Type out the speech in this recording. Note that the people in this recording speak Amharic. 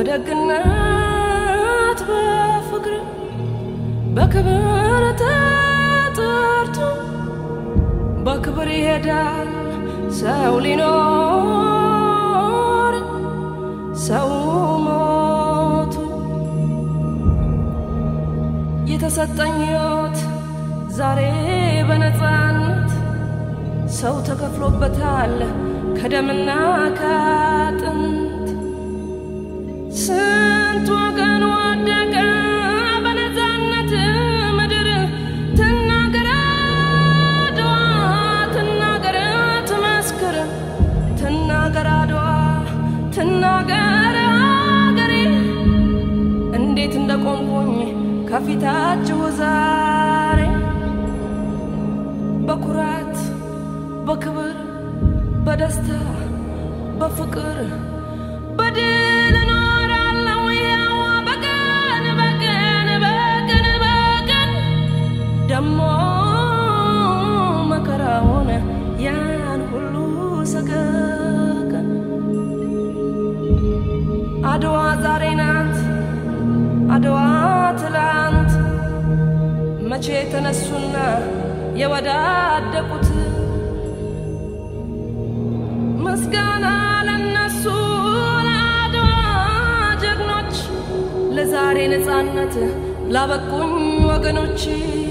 በደግነት በፍቅር በክብር ተጠርቶ በክብር ይሄዳል ሰው ሊኖር ሰው ሞቱ የተሰጠኝ ሕይወት ዛሬ በነፃነት ሰው ተከፍሎበታል ከደምና ከአጥንት ስንት ወገን ወደቀ በነፃነት ምድር ትናገር አድዋ ትናገር ትመስክር ትናገር አድዋ ትናገር አገሬ እንዴት እንደቆምኩኝ ከፊታችሁ ዛሬ በኩራት በክብር በደስታ በፍቅር በድል እኖራለሁ ያው በቀን በቀን በቀን በቀን ደሞ መከራውን ያን ሁሉ ሰገቀን አድዋ ዛሬ ናት አድዋ ትላንት መቼ ተነሱና የወዳደቁት ምስጋና ለነሱ ለአድዋ ጀግኖች ለዛሬ ነፃነት ላበቁኝ ወገኖች